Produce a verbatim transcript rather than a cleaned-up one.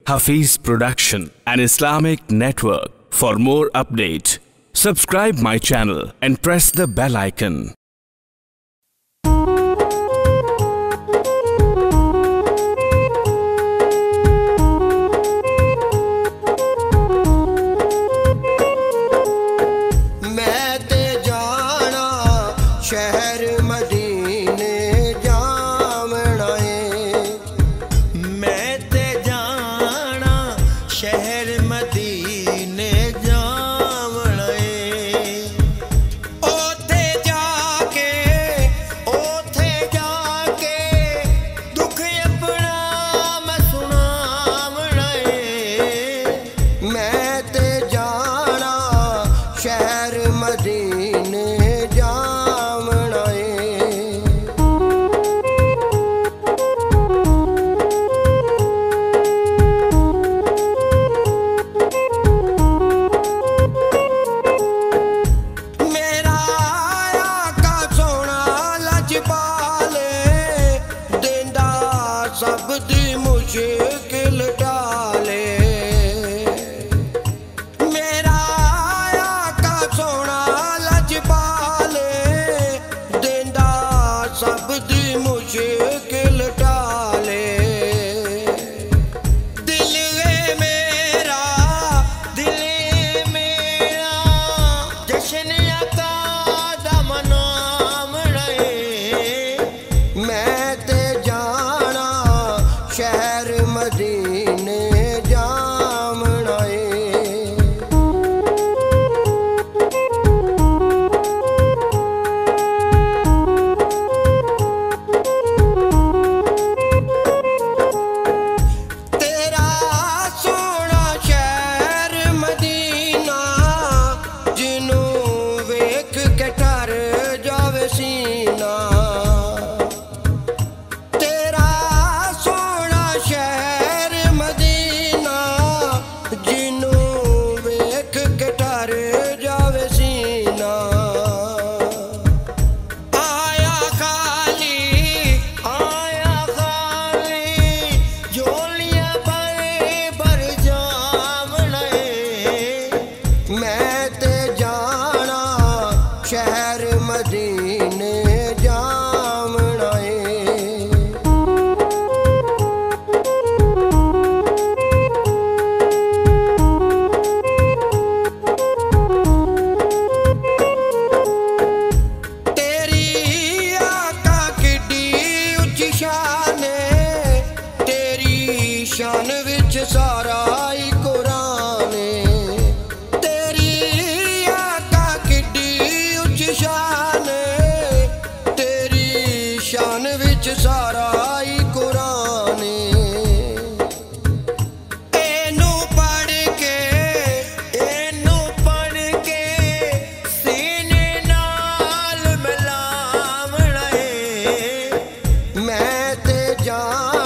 Hafiz Production, an Islamic network. For more updates, subscribe my channel and press the bell icon. शहर मदीने जावना मैं ते जाना शहर मदीने जावना ओथे जाके ओथे जाके दुख अपना मैं सुनावना मैं ते जाना शहर मदीने सब दी मुश्किल टाले मेरा आका सोना लजपाले देंदा सब दी मुश्किल टाले दिल है मेरा दिल मेरा जश्न आका दा मनावना मैं ते शहर मदीने जावना तेरा सोना शहर मदीना जिनू वेख के ठर जावे सीना शहर मदीना जिनू वेख के ठर जावे सीना आया खाली आया खाली जोलियां पाए भर जावना मैं ते जाना शहर मदीने जावना शान विच सारा ही कुरान तेरी आका किड्डी उच्च शान तेरी शान विच सारा ही कुरान एनू पढ़ के एनू पढ़ के सीने नाल मिलावना मैं ते जान